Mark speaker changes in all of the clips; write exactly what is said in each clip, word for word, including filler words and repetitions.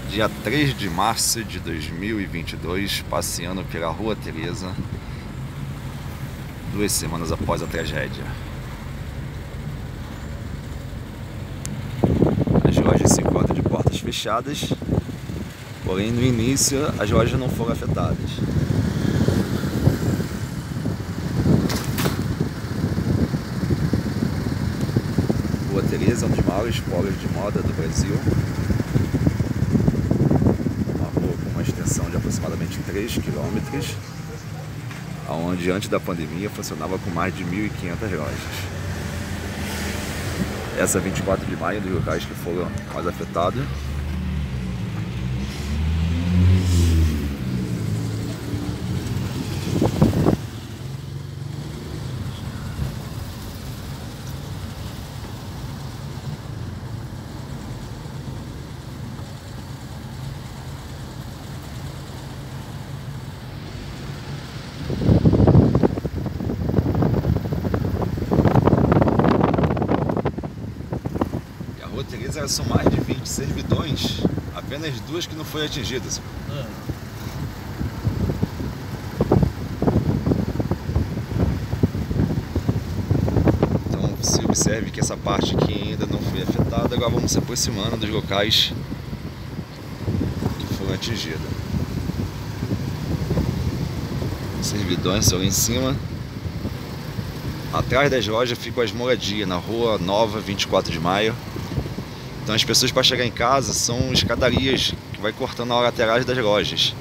Speaker 1: Dia três de março de dois mil e vinte e dois, passeando pela Rua Teresa, duas semanas após a tragédia. As lojas se encontram de portas fechadas, porém no início as lojas não foram afetadas. Rua Teresa é um dos maiores polos de moda do Brasil. Uma extensão de aproximadamente três quilômetros, onde antes da pandemia funcionava com mais de mil e quinhentas lojas. Essa vinte e quatro de maio é um dos locais que foram mais afetados. Rua Teresa são mais de vinte servidões, apenas duas que não foram atingidas. Ah. Então se observe que essa parte aqui ainda não foi afetada. Agora vamos se aproximando dos locais que foram atingidos. Os servidões estão lá em cima. Atrás das lojas ficam as moradias, na Rua Nova, vinte e quatro de maio. Então as pessoas, para chegar em casa, são escadarias que vai cortando a laterais das lojas.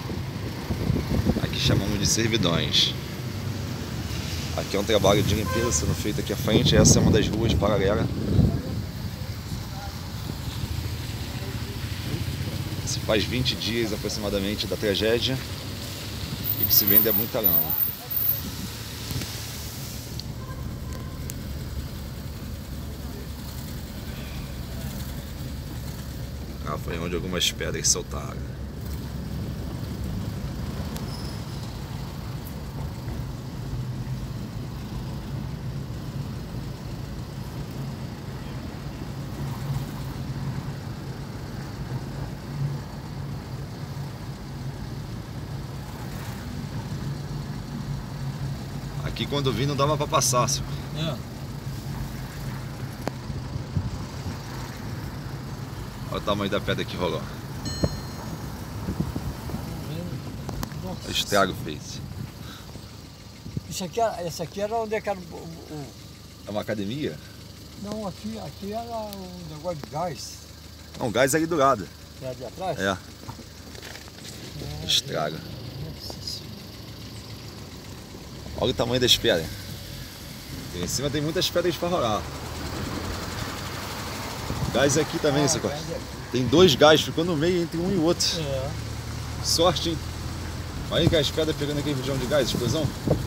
Speaker 1: Aqui chamamos de servidões. Aqui é um trabalho de limpeza sendo feito aqui à frente. Essa é uma das ruas paralelas. Se faz vinte dias aproximadamente da tragédia, e o que se vende é muita lama. Ah, foi onde algumas pedras saltaram. Aqui quando vi não dava para passar. É. Olha o tamanho da pedra que rolou. Olha o estrago fez.
Speaker 2: Isso aqui, essa aqui era onde é que era o, o...
Speaker 1: É uma academia?
Speaker 2: Não, aqui, aqui era um negócio de gás.
Speaker 1: Não, gás é ali do lado.
Speaker 2: É ali atrás?
Speaker 1: É. É estrago. Olha o tamanho das pedras. E em cima tem muitas pedras para rolar. Gás aqui também, ah, coisa. Tem dois gás, ficou no meio entre um e o outro. É. Sorte, hein? Olha que as pedras pegando aquele bujão de gás, explosão.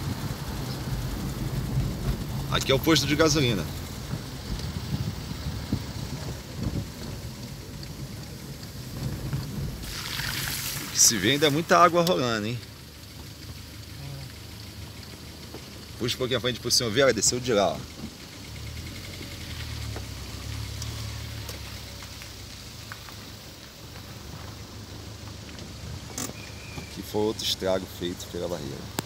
Speaker 1: Aqui é o posto de gasolina. O que se vê ainda é muita água rolando, hein? Puxa um pouquinho à frente pro senhor ver, ela desceu de lá, ó. Que foi outro estrago feito pela barreira.